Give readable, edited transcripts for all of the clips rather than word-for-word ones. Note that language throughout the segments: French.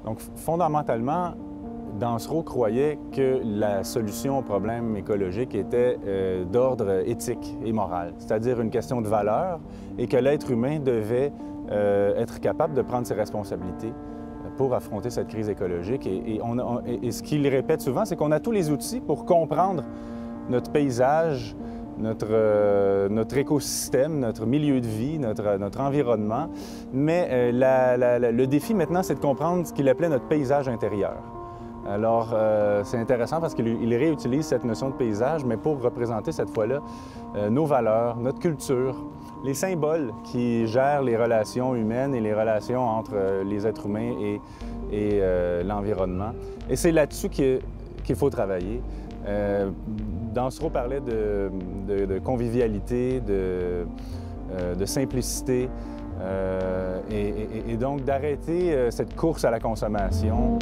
Donc, fondamentalement, Dansereau croyait que la solution au problème écologique était d'ordre éthique et moral, c'est-à-dire une question de valeur, et que l'être humain devait être capable de prendre ses responsabilités pour affronter cette crise écologique. Et ce qu'il répète souvent, c'est qu'on a tous les outils pour comprendre notre paysage, notre écosystème, notre milieu de vie, notre environnement. Mais le défi maintenant, c'est de comprendre ce qu'il appelait notre paysage intérieur. Alors, c'est intéressant parce qu'il réutilise cette notion de paysage, mais pour représenter cette fois-là nos valeurs, notre culture, les symboles qui gèrent les relations humaines et les relations entre les êtres humains et l'environnement. Et c'est là-dessus qu'il faut travailler. Dansereau parlait de convivialité, de simplicité, et donc d'arrêter cette course à la consommation.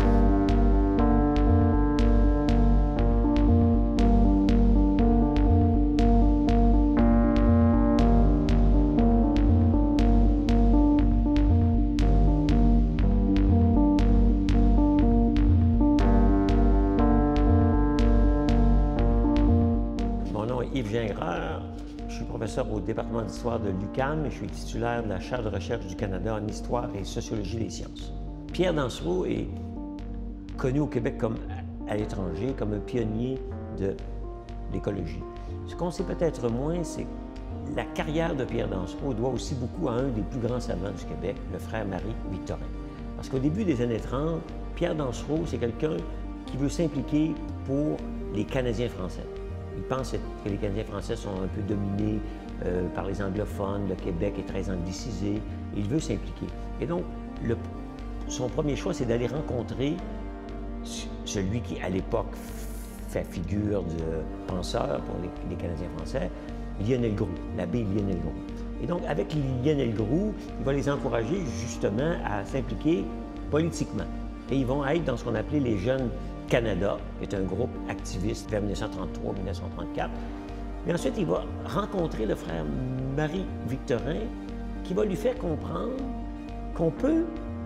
Yves Gingras, je suis professeur au département d'histoire de l'UQAM et je suis titulaire de la chaire de recherche du Canada en histoire et sociologie des sciences. Pierre Dansereau est connu au Québec comme à l'étranger, comme un pionnier de l'écologie. Ce qu'on sait peut-être moins, c'est que la carrière de Pierre Dansereau doit aussi beaucoup à un des plus grands savants du Québec, le frère Marie-Victorin. Parce qu'au début des années 30, Pierre Dansereau, c'est quelqu'un qui veut s'impliquer pour les Canadiens français. Il pense que les Canadiens français sont un peu dominés par les anglophones, le Québec est très anglicisé, il veut s'impliquer. Et donc, son premier choix, c'est d'aller rencontrer celui qui, à l'époque, fait figure de penseur pour les Canadiens français, Lionel Groulx, l'abbé Lionel Groulx. Et donc, avec Lionel Groulx, il va les encourager justement à s'impliquer politiquement. Et ils vont être dans ce qu'on appelait les Jeunes Canada, qui est un groupe activiste vers 1933-1934. Mais ensuite, il va rencontrer le frère Marie-Victorin, qui va lui faire comprendre qu'on peut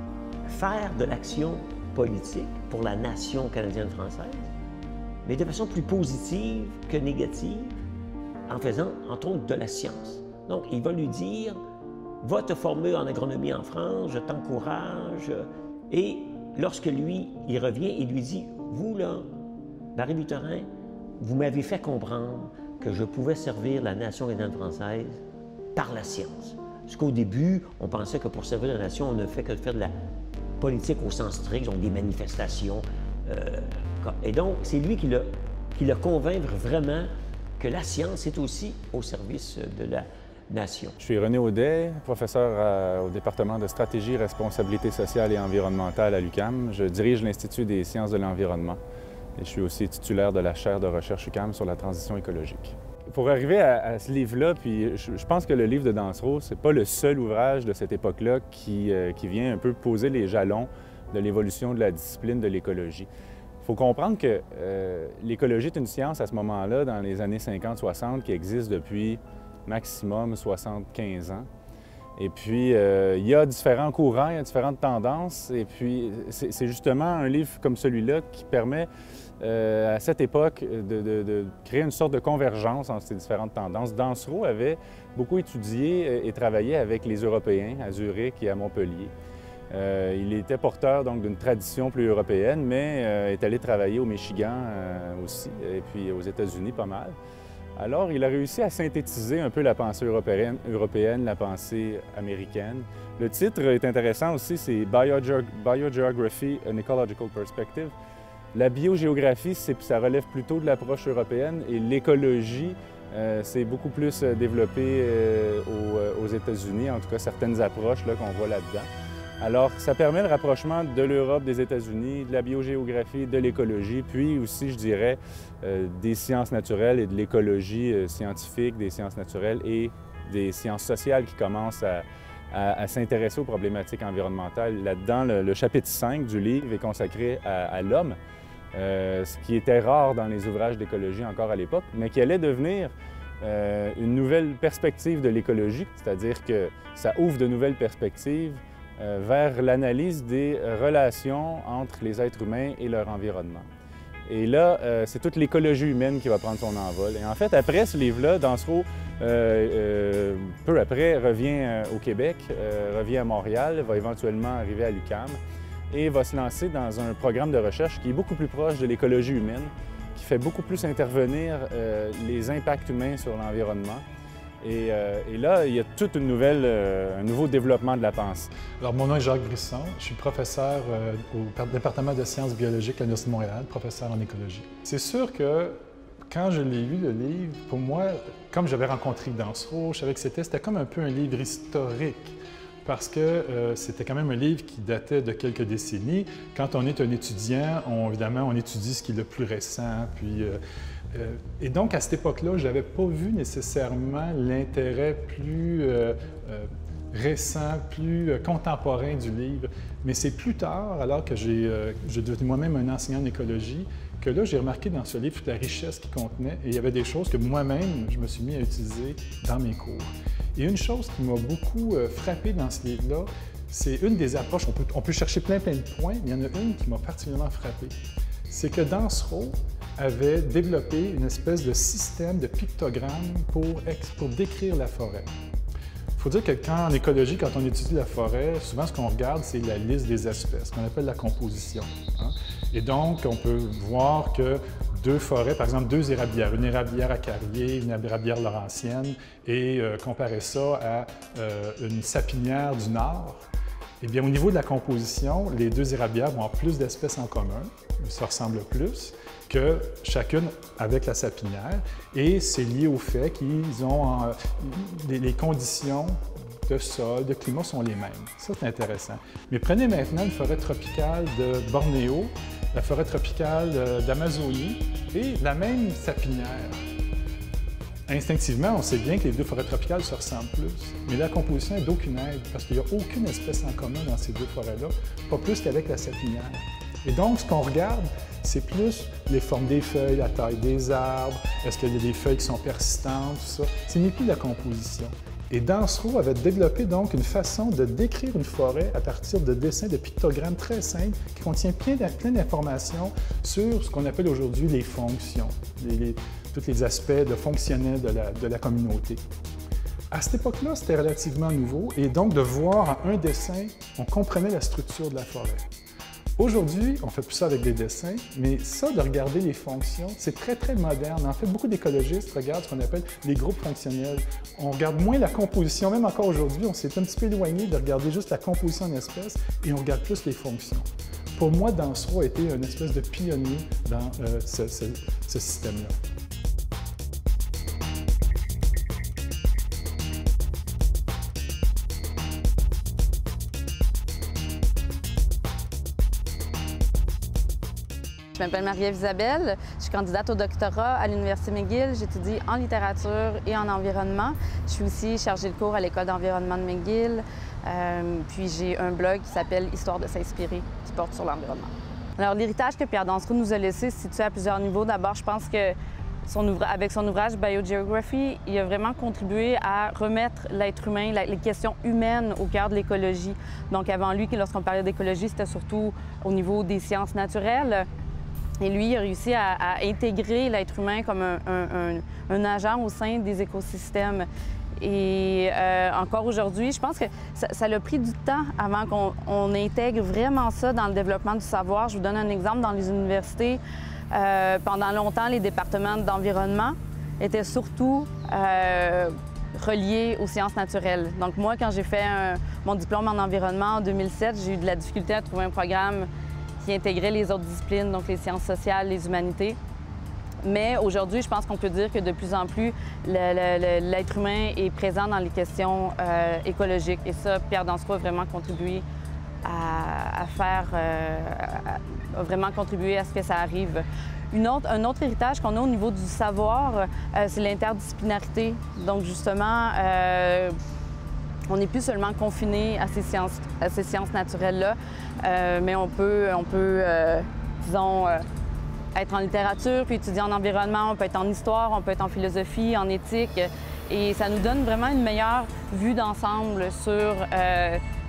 faire de l'action politique pour la nation canadienne-française, mais de façon plus positive que négative, en faisant, entre autres, de la science. Donc, il va lui dire, va te former en agronomie en France, je t'encourage. Et lorsque lui, il revient, il lui dit, vous, là, Marie-Victorin, vous m'avez fait comprendre que je pouvais servir la nation canadienne-française par la science. Parce qu'au début, on pensait que pour servir la nation, on ne fait que faire de la politique au sens strict, donc des manifestations. Et donc, c'est lui qui le convainc vraiment que la science est aussi au service de la nation. Je suis René Audet, professeur au département de stratégie, responsabilité sociale et environnementale à l'UQAM. Je dirige l'Institut des sciences de l'environnement et je suis aussi titulaire de la chaire de recherche UQAM sur la transition écologique. Pour arriver à ce livre-là, puis je pense que le livre de Dansereau, c'est pas le seul ouvrage de cette époque-là qui vient un peu poser les jalons de l'évolution de la discipline de l'écologie. Il faut comprendre que l'écologie est une science à ce moment-là, dans les années 50-60, qui existe depuis maximum 75 ans. Et puis, il y a différents courants, il y a différentes tendances. Et puis, c'est justement un livre comme celui-là qui permet, à cette époque, de créer une sorte de convergence entre ces différentes tendances. Dansereau avait beaucoup étudié et travaillé avec les Européens à Zurich et à Montpellier. Il était porteur donc d'une tradition plus européenne, mais est allé travailler au Michigan aussi, et puis aux États-Unis pas mal. Alors, il a réussi à synthétiser un peu la pensée européenne, la pensée américaine. Le titre est intéressant aussi, c'est Biogeography, an Ecological Perspective. La biogéographie, ça relève plutôt de l'approche européenne et l'écologie, c'est beaucoup plus développé aux États-Unis, en tout cas certaines approches qu'on voit là-dedans. Alors, ça permet le rapprochement de l'Europe, des États-Unis, de la biogéographie, de l'écologie, puis aussi, je dirais, des sciences naturelles et de l'écologie scientifique, des sciences naturelles et des sciences sociales qui commencent à s'intéresser aux problématiques environnementales. Là-dedans, le chapitre 5 du livre est consacré à l'homme, ce qui était rare dans les ouvrages d'écologie encore à l'époque, mais qui allait devenir une nouvelle perspective de l'écologie, c'est-à-dire que ça ouvre de nouvelles perspectives vers l'analyse des relations entre les êtres humains et leur environnement. Et là, c'est toute l'écologie humaine qui va prendre son envol. Et en fait, après ce livre-là, Dansereau, peu après, revient au Québec, revient à Montréal, va éventuellement arriver à l'UQAM et va se lancer dans un programme de recherche qui est beaucoup plus proche de l'écologie humaine, qui fait beaucoup plus intervenir les impacts humains sur l'environnement. Et là, il y a tout un nouveau développement de la pensée. Alors, mon nom est Jacques Brisson. Je suis professeur au département de sciences biologiques à l'Université de Montréal, professeur en écologie. C'est sûr que quand je l'ai lu, le livre, pour moi, comme j'avais rencontré Dansereau, je savais que c'était comme un peu un livre historique. Parce que c'était quand même un livre qui datait de quelques décennies. Quand on est un étudiant, évidemment, on étudie ce qui est le plus récent. Et donc, à cette époque-là, je n'avais pas vu nécessairement l'intérêt plus récent, plus contemporain du livre. Mais c'est plus tard, alors que j'ai devenu moi-même un enseignant en écologie, que là, j'ai remarqué dans ce livre toute la richesse qu'il contenait. Et il y avait des choses que moi-même, je me suis mis à utiliser dans mes cours. Et une chose qui m'a beaucoup frappé dans ce livre-là, c'est une des approches, on peut chercher plein de points, mais il y en a une qui m'a particulièrement frappé. C'est que Dansereau avait développé une espèce de système de pictogrammes pour décrire la forêt. Il faut dire que en écologie, quand on étudie la forêt, souvent ce qu'on regarde, c'est la liste des espèces, qu'on appelle la composition. Hein? Et donc, on peut voir que deux forêts, par exemple deux érablières, une érablière à Carrier, une érablière laurentienne, et comparer ça à une sapinière du Nord, eh bien, au niveau de la composition, les deux érablières vont avoir plus d'espèces en commun, ils se ressemblent plus, que chacune avec la sapinière, et c'est lié au fait qu'ils ont les conditions de sol, de climat sont les mêmes. Ça, c'est intéressant. Mais prenez maintenant une forêt tropicale de Bornéo, la forêt tropicale d'Amazonie et la même sapinière. Instinctivement, on sait bien que les deux forêts tropicales se ressemblent plus, mais la composition est d'aucune aide parce qu'il n'y a aucune espèce en commun dans ces deux forêts-là, pas plus qu'avec la sapinière. Et donc, ce qu'on regarde, c'est plus les formes des feuilles, la taille des arbres, est-ce qu'il y a des feuilles qui sont persistantes, tout ça. Ce n'est plus la composition. Et Dansereau avait développé donc une façon de décrire une forêt à partir de dessins, de pictogrammes très simples qui contient plein d'informations sur ce qu'on appelle aujourd'hui les fonctions, tous les aspects fonctionnels de la communauté. À cette époque-là, c'était relativement nouveau et donc de voir en un dessin, on comprenait la structure de la forêt. Aujourd'hui, on fait plus ça avec des dessins, mais ça, de regarder les fonctions, c'est très, très moderne. En fait, beaucoup d'écologistes regardent ce qu'on appelle les groupes fonctionnels. On regarde moins la composition, même encore aujourd'hui, on s'est un petit peu éloigné de regarder juste la composition en espèces et on regarde plus les fonctions. Pour moi, Dansereau a été une espèce de pionnier dans ce système-là. Je m'appelle Marie-Ève Isabelle, je suis candidate au doctorat à l'Université McGill. J'étudie en littérature et en environnement. Je suis aussi chargée de cours à l'École d'environnement de McGill. Puis j'ai un blog qui s'appelle Histoire de s'inspirer, qui porte sur l'environnement. Alors l'héritage que Pierre Dansereau nous a laissé se situe à plusieurs niveaux. D'abord, je pense que avec son ouvrage Biogeography, il a vraiment contribué à remettre l'être humain, les questions humaines au cœur de l'écologie. Donc avant lui, lorsqu'on parlait d'écologie, c'était surtout au niveau des sciences naturelles. Et lui, il a réussi à intégrer l'être humain comme un agent au sein des écosystèmes. Et encore aujourd'hui, je pense que ça a pris du temps avant qu'on intègre vraiment ça dans le développement du savoir. Je vous donne un exemple. Dans les universités, pendant longtemps, les départements d'environnement étaient surtout reliés aux sciences naturelles. Donc moi, quand j'ai fait mon diplôme en environnement en 2007, j'ai eu de la difficulté à trouver un programme qui intégrait les autres disciplines, donc les sciences sociales, les humanités. Mais aujourd'hui, je pense qu'on peut dire que de plus en plus, l'être humain est présent dans les questions écologiques. Et ça, Pierre Dansereau a vraiment contribué à ce que ça arrive. Un autre héritage qu'on a au niveau du savoir, c'est l'interdisciplinarité. Donc justement, on n'est plus seulement confiné à ces sciences naturelles-là, mais on peut disons, être en littérature, puis étudier en environnement, on peut être en histoire, on peut être en philosophie, en éthique. Et ça nous donne vraiment une meilleure vue d'ensemble sur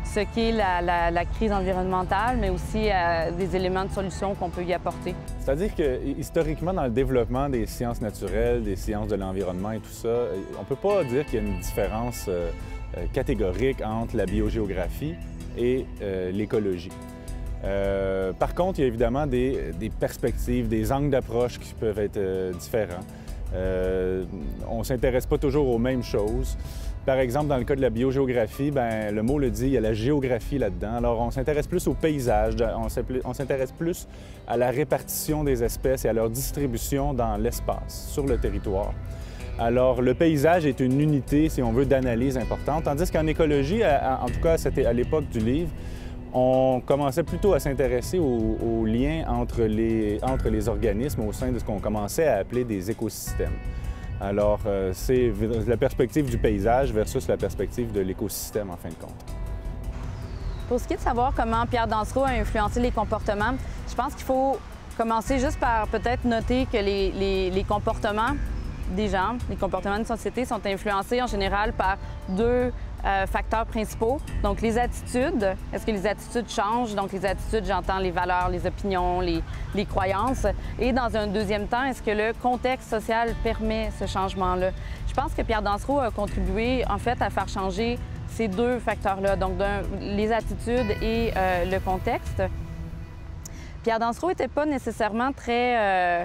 ce qu'est la crise environnementale, mais aussi des éléments de solution qu'on peut y apporter. C'est-à-dire que historiquement, dans le développement des sciences naturelles, des sciences de l'environnement et tout ça, on ne peut pas dire qu'il y a une différence catégorique entre la biogéographie et l'écologie. Par contre, il y a évidemment des perspectives, des angles d'approche qui peuvent être différents. On ne s'intéresse pas toujours aux mêmes choses. Par exemple, dans le cas de la biogéographie, bien, le mot le dit, il y a la géographie là-dedans. Alors, on s'intéresse plus au paysage, on s'intéresse plus à la répartition des espèces et à leur distribution dans l'espace, sur le territoire. Alors, le paysage est une unité, si on veut, d'analyse importante, tandis qu'en écologie, en tout cas, c'était à l'époque du livre, on commençait plutôt à s'intéresser aux liens entre les organismes au sein de ce qu'on commençait à appeler des écosystèmes. Alors, c'est la perspective du paysage versus la perspective de l'écosystème, en fin de compte. Pour ce qui est de savoir comment Pierre Dansereau a influencé les comportements, je pense qu'il faut commencer juste par peut-être noter que les comportements des gens, les comportements de société sont influencés en général par deux facteurs principaux. Donc, les attitudes. Est-ce que les attitudes changent? Donc, les attitudes, j'entends les valeurs, les opinions, les croyances. Et dans un deuxième temps, est-ce que le contexte social permet ce changement-là? Je pense que Pierre Dansereau a contribué, en fait, à faire changer ces deux facteurs-là, donc les attitudes et le contexte. Pierre Dansereau n'était pas nécessairement très...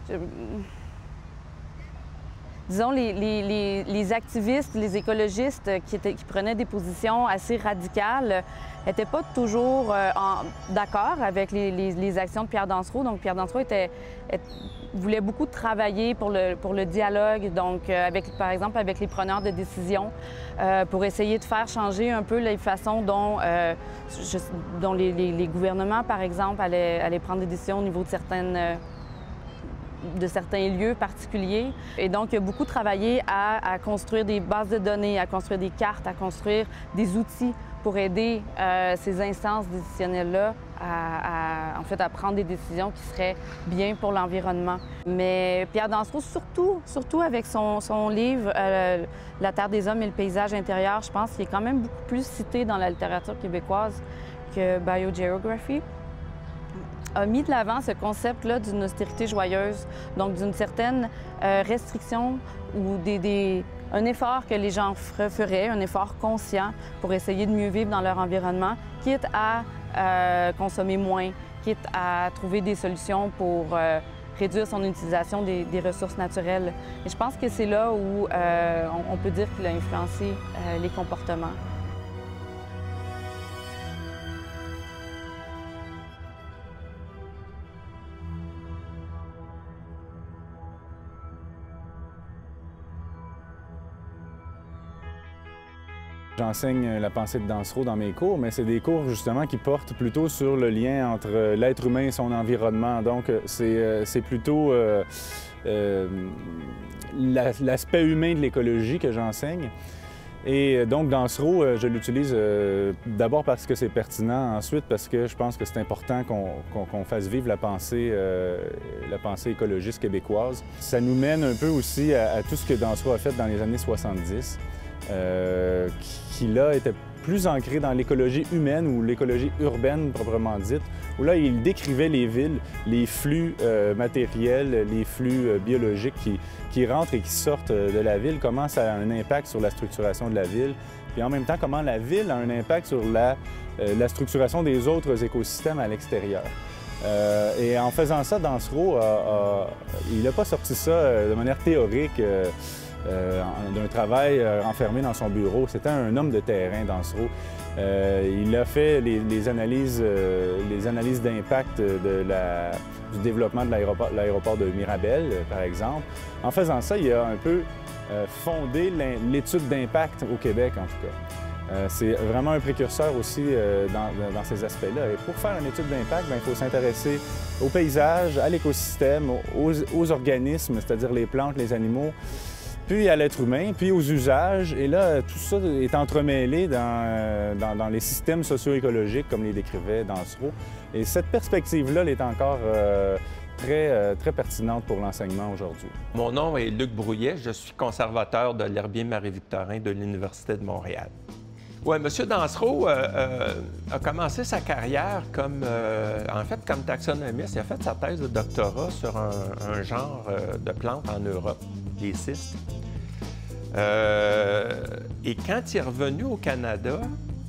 disons, les activistes, les écologistes qui prenaient des positions assez radicales n'étaient pas toujours d'accord avec les actions de Pierre Dansereau. Donc, Pierre Dansereau voulait beaucoup travailler pour le dialogue, donc par exemple avec les preneurs de décision, pour essayer de faire changer un peu les façons dont les gouvernements, par exemple, allaient prendre des décisions au niveau de certains lieux particuliers. Et donc, il a beaucoup travaillé à construire des bases de données, à construire des cartes, à construire des outils pour aider ces instances décisionnelles-là en fait, à prendre des décisions qui seraient bien pour l'environnement. Mais Pierre Dansereau, surtout avec son livre « La Terre des hommes et le paysage intérieur », je pense qu'il est quand même beaucoup plus cité dans la littérature québécoise que Biogeography, a mis de l'avant ce concept-là d'une austérité joyeuse, donc d'une certaine restriction ou un effort que les gens feraient, un effort conscient pour essayer de mieux vivre dans leur environnement, quitte à consommer moins, quitte à trouver des solutions pour réduire son utilisation des ressources naturelles. Et je pense que c'est là où on peut dire qu'il a influencé les comportements. J'enseigne la pensée de Dansereau dans mes cours, mais c'est des cours justement qui portent plutôt sur le lien entre l'être humain et son environnement. Donc, c'est plutôt l'aspect humain de l'écologie que j'enseigne. Et donc, Dansereau, je l'utilise d'abord parce que c'est pertinent, ensuite parce que je pense que c'est important qu'on fasse vivre la pensée écologiste québécoise. Ça nous mène un peu aussi à tout ce que Dansereau a fait dans les années 70. Qui là était plus ancré dans l'écologie humaine ou l'écologie urbaine proprement dite, où là il décrivait les villes, les flux matériels, les flux biologiques qui rentrent et qui sortent de la ville, comment ça a un impact sur la structuration de la ville, puis en même temps comment la ville a un impact sur la structuration des autres écosystèmes à l'extérieur. Et en faisant ça, Dansereau, il n'a pas sorti ça de manière théorique, d'un travail enfermé dans son bureau. C'était un homme de terrain, Dansereau. Il a fait les analyses d'impact du développement de l'aéroport de Mirabel, par exemple. En faisant ça, il a un peu fondé l'étude d'impact au Québec, en tout cas. C'est vraiment un précurseur aussi dans ces aspects-là. Et pour faire une étude d'impact, il faut s'intéresser au paysage, à l'écosystème, aux organismes, c'est-à-dire les plantes, les animaux, puis à l'être humain, puis aux usages. Et là, tout ça est entremêlé dans les systèmes socio-écologiques, comme les décrivait Dansereau. Et cette perspective-là, elle est encore très pertinente pour l'enseignement aujourd'hui. Mon nom est Luc Brouillet, je suis conservateur de l'herbier Marie-Victorin de l'Université de Montréal. Oui, M. Dansereau a commencé sa carrière comme, comme taxonomiste. Il a fait sa thèse de doctorat sur un genre de plantes en Europe, les cystes. Et quand il est revenu au Canada,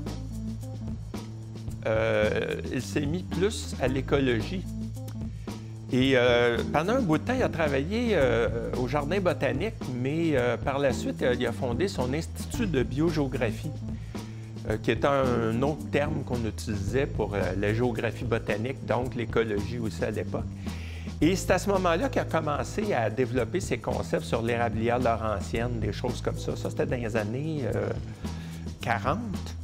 il s'est mis plus à l'écologie. Et pendant un bout de temps, il a travaillé au Jardin botanique, mais par la suite, il a fondé son Institut de biogéographie, qui est un autre terme qu'on utilisait pour la géographie botanique, donc l'écologie aussi à l'époque. Et c'est à ce moment-là qu'il a commencé à développer ses concepts sur l'érablière laurentienne, des choses comme ça. Ça, c'était dans les années 40.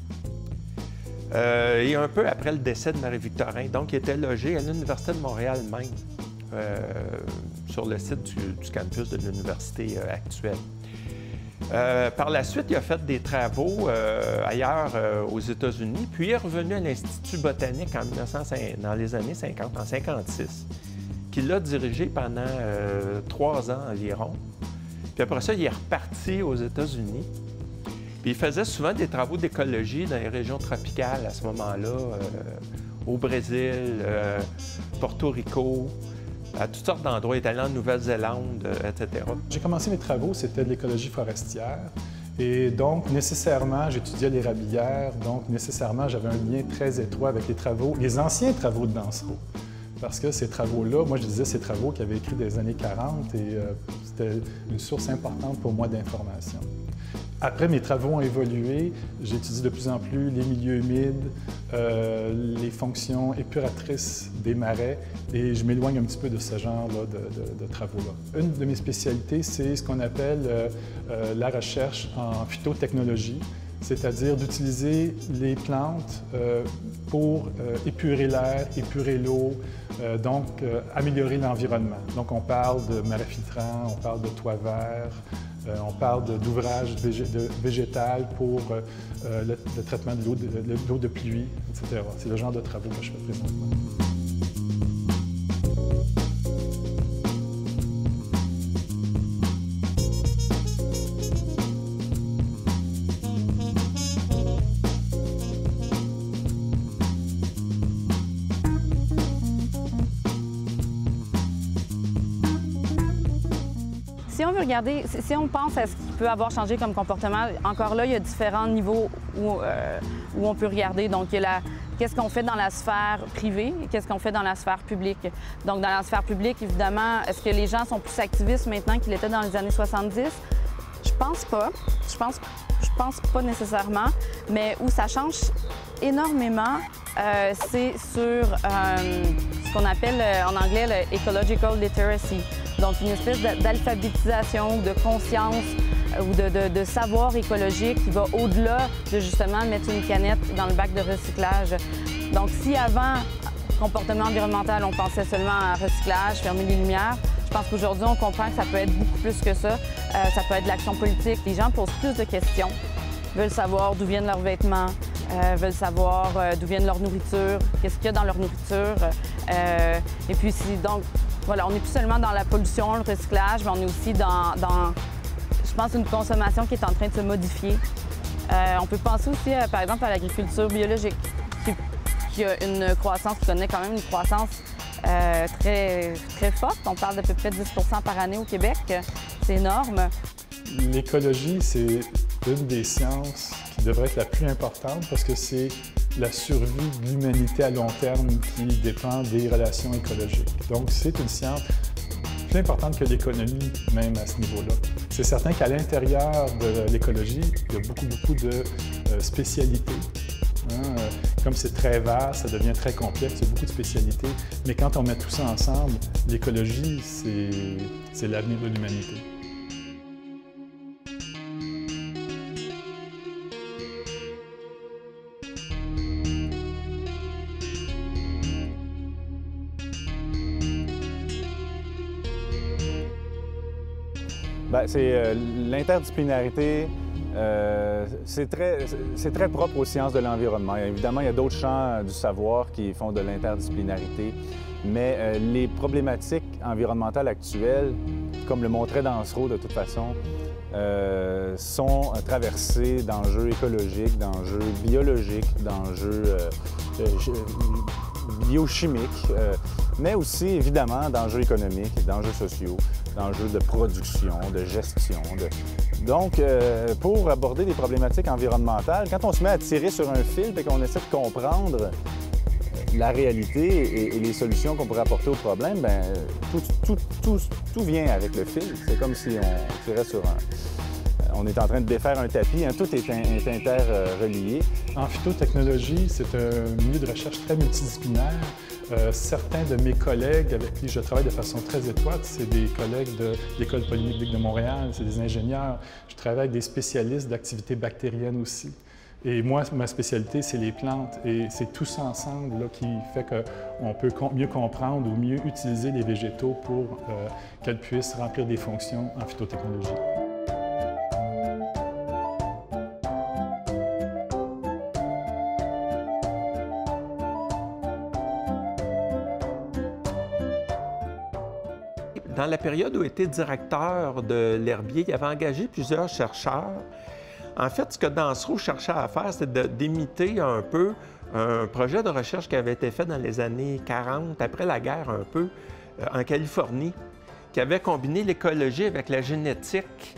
Et un peu après le décès de Marie-Victorin. Donc, il était logé à l'Université de Montréal même, sur le site du campus de l'université actuelle. Par la suite, il a fait des travaux ailleurs aux États-Unis, puis il est revenu à l'Institut botanique dans les années 50, en 1956, qu'il a dirigé pendant 3 ans environ. Puis après ça, il est reparti aux États-Unis. Puis il faisait souvent des travaux d'écologie dans les régions tropicales à ce moment-là, au Brésil, Porto Rico, à toutes sortes d'endroits. Il est allé en Nouvelle-Zélande, etc. J'ai commencé mes travaux, c'était de l'écologie forestière. Et donc, nécessairement, j'étudiais l'érablière. Donc, nécessairement, j'avais un lien très étroit avec les anciens travaux de Dansereau. Parce que ces travaux-là, moi, je disais ces travaux qu'il avait écrits des années 40 et c'était une source importante pour moi d'information. Après, mes travaux ont évolué. J'étudie de plus en plus les milieux humides, les fonctions épuratrices des marais et je m'éloigne un petit peu de ce genre-là de travaux-là. Une de mes spécialités, c'est ce qu'on appelle la recherche en phytotechnologie, c'est-à-dire d'utiliser les plantes pour épurer l'air, épurer l'eau, donc améliorer l'environnement. Donc on parle de marais filtrants, on parle de toits verts, on parle d'ouvrages végétal pour le traitement de l'eau de pluie, etc. C'est le genre de travaux que je fais présentement. Si on veut regarder, si on pense à ce qui peut avoir changé comme comportement, encore là, il y a différents niveaux où on peut regarder. Donc, il y a qu'est-ce qu'on fait dans la sphère privée et qu'est-ce qu'on fait dans la sphère publique. Donc, dans la sphère publique, évidemment, est-ce que les gens sont plus activistes maintenant qu'ils l'étaient dans les années 70? Je pense pas. Je pense pas nécessairement. Mais où ça change énormément, c'est sur ce qu'on appelle en anglais le ecological literacy. Donc, une espèce d'alphabétisation, de conscience ou de savoir écologique qui va au-delà de justement mettre une canette dans le bac de recyclage. Donc, si avant, comportement environnemental, on pensait seulement à recyclage, fermer les lumières, je pense qu'aujourd'hui, on comprend que ça peut être beaucoup plus que ça. Ça peut être de l'action politique. Les gens posent plus de questions, veulent savoir d'où viennent leurs vêtements, veulent savoir d'où viennent leur nourriture, qu'est-ce qu'il y a dans leur nourriture. Et puis, donc, voilà, on n'est plus seulement dans la pollution, le recyclage, mais on est aussi dans je pense, une consommation qui est en train de se modifier. On peut penser aussi, par exemple, à l'agriculture biologique, qui a une croissance, qui connaît quand même une croissance très, très forte. On parle d'à peu près 10 par année au Québec. C'est énorme. L'écologie, c'est une des sciences qui devrait être la plus importante parce que c'est la survie de l'humanité à long terme qui dépend des relations écologiques. Donc, c'est une science plus importante que l'économie, même à ce niveau-là. C'est certain qu'à l'intérieur de l'écologie, il y a beaucoup de spécialités. Comme c'est très vaste, ça devient très complexe, il y a beaucoup de spécialités. Mais quand on met tout ça ensemble, l'écologie, c'est l'avenir de l'humanité. C'est l'interdisciplinarité, c'est très propre aux sciences de l'environnement. Évidemment, il y a d'autres champs du savoir qui font de l'interdisciplinarité, mais les problématiques environnementales actuelles, comme le montrait Dansereau de toute façon, sont traversés d'enjeux écologiques, d'enjeux biologiques, d'enjeux biochimiques, mais aussi évidemment d'enjeux économiques, d'enjeux sociaux, d'enjeux de production, de gestion. Donc, pour aborder des problématiques environnementales, quand on se met à tirer sur un fil et qu'on essaie de comprendre la réalité et les solutions qu'on pourrait apporter au problème, bien, tout vient avec le fil. C'est comme si on tirait sur on est en train de défaire un tapis, hein, tout est interrelié. En phytotechnologie, c'est un milieu de recherche très multidisciplinaire. Certains de mes collègues avec qui je travaille de façon très étroite, c'est des collègues de l'École polytechnique de Montréal, c'est des ingénieurs. Je travaille avec des spécialistes d'activités bactériennes aussi. Et moi, ma spécialité, c'est les plantes. Et c'est tout ça ensemble là, qui fait qu'on peut mieux comprendre ou mieux utiliser les végétaux pour qu'elles puissent remplir des fonctions en phytotechnologie. Dans la période où j'étais directeur de l'herbier, il avait engagé plusieurs chercheurs. En fait, ce que Dansereau cherchait à faire, c'était d'imiter un peu un projet de recherche qui avait été fait dans les années 40, après la guerre un peu, en Californie, qui avait combiné l'écologie avec la génétique,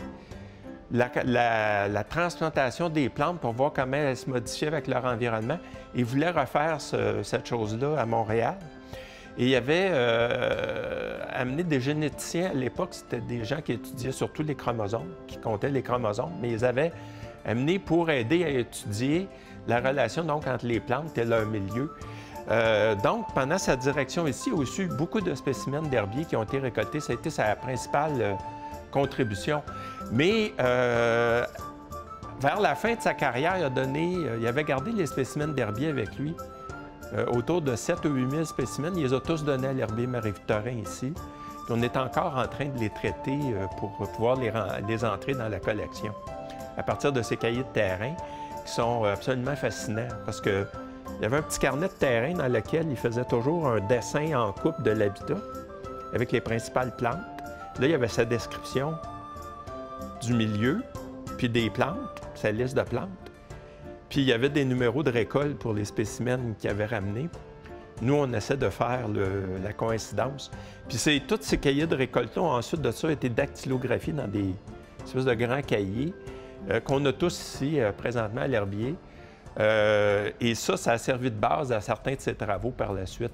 la transplantation des plantes pour voir comment elles se modifiaient avec leur environnement. Il voulait refaire cette chose-là à Montréal. Et il avait amené des généticiens. À l'époque, c'était des gens qui étudiaient surtout les chromosomes, qui comptaient les chromosomes, mais ils avaient amené pour aider à étudier la relation donc, entre les plantes et leur milieu. Donc, pendant sa direction ici, il y a aussi eu beaucoup de spécimens d'herbiers qui ont été récoltés. Ça a été sa principale contribution. Mais vers la fin de sa carrière, il avait gardé les spécimens d'herbiers avec lui. Autour de 7 ou 8 000 spécimens, il les a tous donnés à l'herbier Marie-Victorin ici. Puis on est encore en train de les traiter pour pouvoir les entrer dans la collection. À partir de ces cahiers de terrain qui sont absolument fascinants parce qu'il y avait un petit carnet de terrain dans lequel il faisait toujours un dessin en coupe de l'habitat avec les principales plantes. Là, il y avait sa description du milieu, puis des plantes, sa liste de plantes. Puis il y avait des numéros de récolte pour les spécimens qu'il avait ramenés. Nous, on essaie de faire la coïncidence. Puis tous ces cahiers de récolte-là ont ensuite de ça été dactylographiés dans des espèces de grands cahiers qu'on a tous ici présentement à l'herbier. Et ça a servi de base à certains de ses travaux par la suite.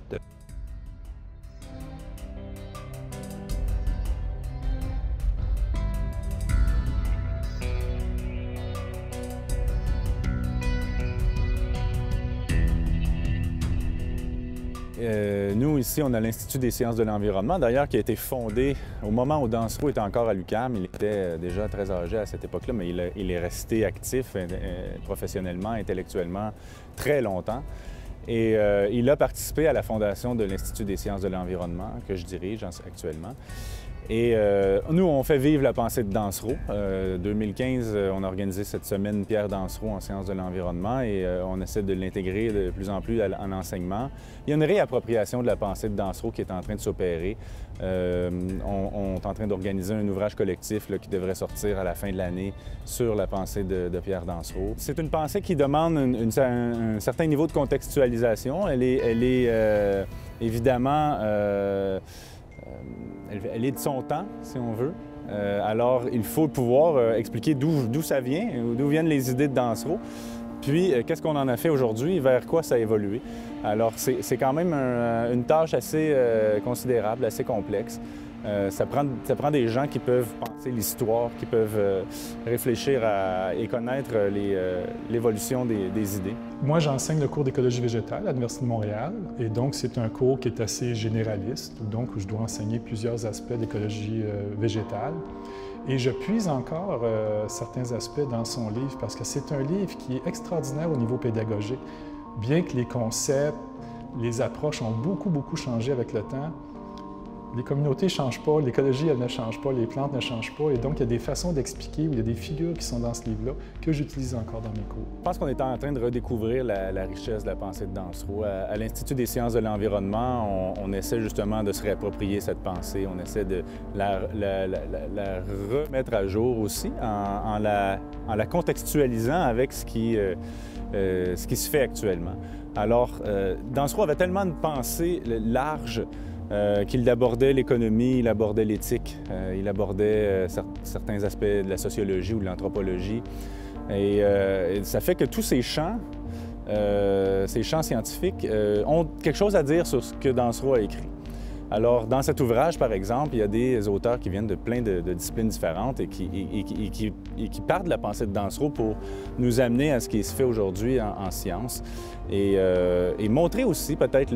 Nous, ici, on a l'Institut des sciences de l'environnement, d'ailleurs, qui a été fondé au moment où Dansereau était encore à l'UQAM. Il était déjà très âgé à cette époque-là, mais il est resté actif professionnellement, intellectuellement, très longtemps. Et il a participé à la fondation de l'Institut des sciences de l'environnement, que je dirige actuellement. Et nous, on fait vivre la pensée de Dansereau. 2015, on a organisé cette semaine Pierre Dansereau en sciences de l'environnement et on essaie de l'intégrer de plus en plus en enseignement. Il y a une réappropriation de la pensée de Dansereau qui est en train de s'opérer. On est en train d'organiser un ouvrage collectif là, qui devrait sortir à la fin de l'année sur la pensée de Pierre Dansereau. C'est une pensée qui demande un certain niveau de contextualisation. Elle est évidemment... Elle est de son temps, si on veut. Alors, il faut pouvoir expliquer d'où ça vient, d'où viennent les idées de Dansereau, puis qu'est-ce qu'on en a fait aujourd'hui, vers quoi ça a évolué. Alors, c'est quand même une tâche assez considérable, assez complexe. Ça prend des gens qui peuvent penser l'histoire, qui peuvent réfléchir et connaître l'évolution des idées. Moi, j'enseigne le cours d'écologie végétale à l'Université de Montréal et donc c'est un cours qui est assez généraliste, donc où je dois enseigner plusieurs aspects d'écologie végétale. Et je puise encore certains aspects dans son livre parce que c'est un livre qui est extraordinaire au niveau pédagogique. Bien que les concepts, les approches ont beaucoup changé avec le temps, Les communautés ne changent pas, l'écologie, elle ne change pas, les plantes ne changent pas. Et donc, il y a des façons d'expliquer, ou il y a des figures qui sont dans ce livre-là que j'utilise encore dans mes cours. Je pense qu'on est en train de redécouvrir la richesse de la pensée de Dansereau. À l'Institut des sciences de l'environnement, on essaie justement de se réapproprier cette pensée. On essaie de la remettre à jour aussi en la contextualisant avec ce qui se fait actuellement. Alors, Dansereau avait tellement de pensées larges qu'il abordait l'économie, il abordait l'éthique, il abordait certains aspects de la sociologie ou de l'anthropologie. Et ça fait que tous ces champs scientifiques ont quelque chose à dire sur ce que Dansereau a écrit. Alors, dans cet ouvrage, par exemple, il y a des auteurs qui viennent de plein de disciplines différentes et qui partent de la pensée de Dansereau pour nous amener à ce qui se fait aujourd'hui en sciences et montrer aussi peut-être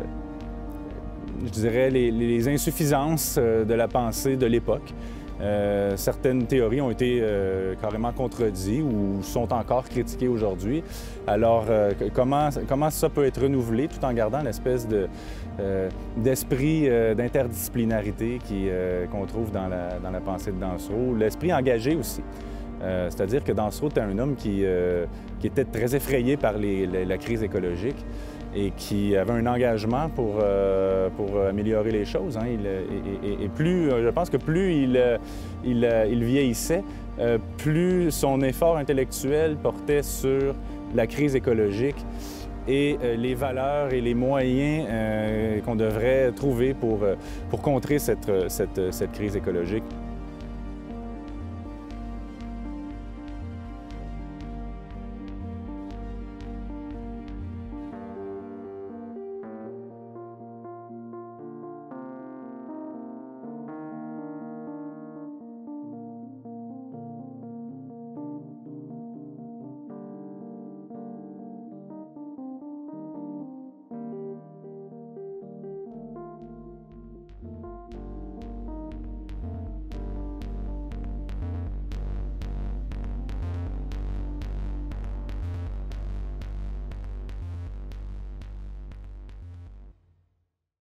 je dirais, les insuffisances de la pensée de l'époque. Certaines théories ont été carrément contredites ou sont encore critiquées aujourd'hui. Alors, comment ça peut être renouvelé tout en gardant l'espèce d'esprit d'interdisciplinarité qu'on trouve dans la pensée de Dansereau, l'esprit engagé aussi. C'est-à-dire que Dansereau était un homme qui était très effrayé par la crise écologique et qui avait un engagement pour améliorer les choses. Hein. Et plus, je pense que plus il vieillissait, plus son effort intellectuel portait sur la crise écologique et les valeurs et les moyens qu'on devrait trouver pour contrer cette crise écologique.